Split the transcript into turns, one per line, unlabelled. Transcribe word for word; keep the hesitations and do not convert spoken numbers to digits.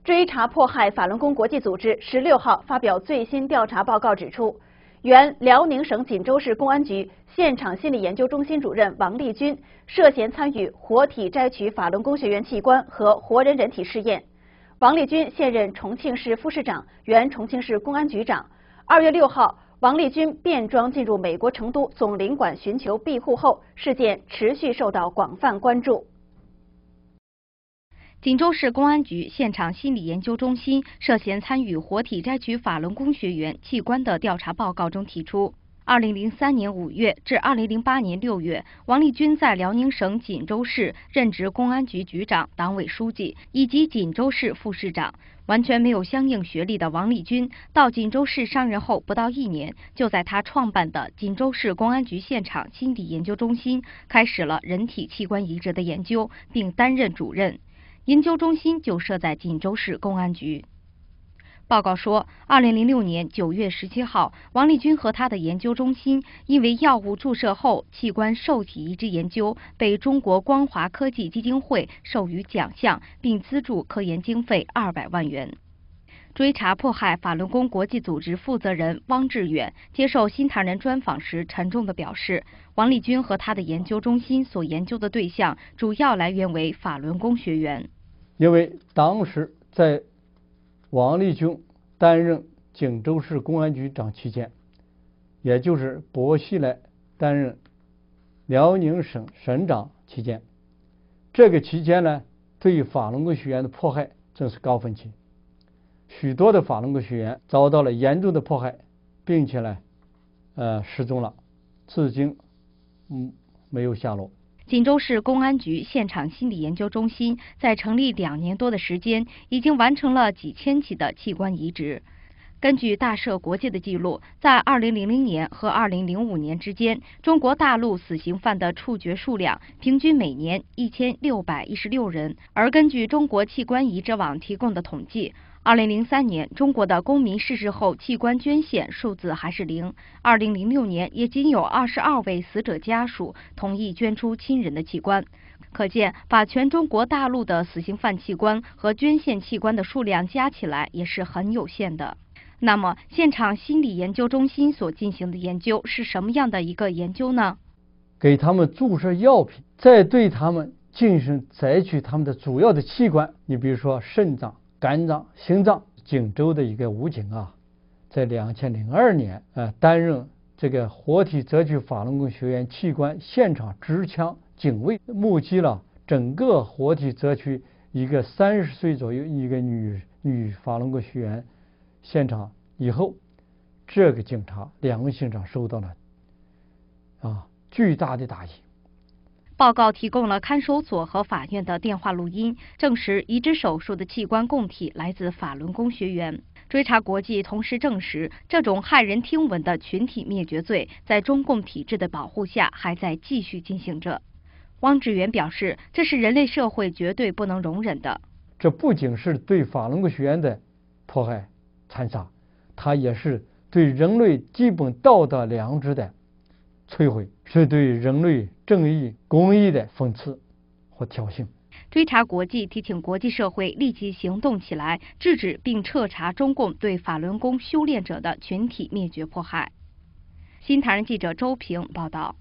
追查迫害法轮功国际组织十六号发表最新调查报告，指出，原辽宁省锦州市公安局现场心理研究中心主任王立军涉嫌参与活体摘取法轮功学员器官和活人人体试验。王立军现任重庆市副市长，原重庆市公安局长。二月六号，王立军变装进入美国成都总领馆寻求庇护后，事件持续受到广泛关注。
锦州市公安局现场心理研究中心涉嫌参与活体摘取法轮功学员器官的调查报告中提出，二零零三年五月至二零零八年六月，王立军在辽宁省锦州市任职公安局局长、党委书记以及锦州市副市长。完全没有相应学历的王立军到锦州市上任后不到一年，就在他创办的锦州市公安局现场心理研究中心开始了人体器官移植的研究，并担任主任。研究中心就设在锦州市公安局。报告说，二零零六年九月十七号，王立军和他的研究中心因为药物注射后器官受体移植研究被中国光华科技基金会授予奖项，并资助科研经费二百万元。追查迫害法轮功国际组织负责人汪志远接受新唐人专访时沉重地表示，王立军和他的研究中心所研究的对象主要来源为法轮功学员。
因为当时在王立军担任锦州市公安局长期间，也就是薄熙来担任辽宁省省长期间，这个期间呢，对法轮功学员的迫害正是高峰期。许多的法轮功学员遭到了严重的迫害，并且呢，呃，失踪了，至今嗯没有下落。
锦州市公安局现场心理研究中心在成立两年多的时间，已经完成了几千起的器官移植。根据大赦国际的记录，在二零零零年和二零零五年之间，中国大陆死刑犯的处决数量平均每年一千六百一十六人。而根据中国器官移植网提供的统计，二零零三年中国的公民逝世后器官捐献数字还是零，二零零六年也仅有二十二位死者家属同意捐出亲人的器官。可见，把全中国大陆的死刑犯器官和捐献器官的数量加起来也是很有限的。那么，现场心理研究中心所进行的研究是什么样的一个研究呢？
给他们注射药品，再对他们进行摘取他们的主要的器官，你比如说肾脏、肝脏、心脏。锦州的一个武警啊，在两千零二年呃担任这个活体摘取法轮功学员器官现场持枪警卫，目击了整个活体摘取一个三十岁左右一个女女法轮功学员现场以后，这个警察两位警察受到了啊巨大的打击。
报告提供了看守所和法院的电话录音，证实移植手术的器官供体来自法轮功学员。追查国际同时证实，这种骇人听闻的群体灭绝罪在中共体制的保护下还在继续进行着。汪志远表示，这是人类社会绝对不能容忍的。
这不仅是对法轮功学员的迫害残杀，它也是对人类基本道德良知的摧毁，是对人类正义公义的讽刺和挑衅。
追查国际提醒国际社会立即行动起来，制止并彻查中共对法轮功修炼者的群体灭绝迫害。新唐人记者周平报道。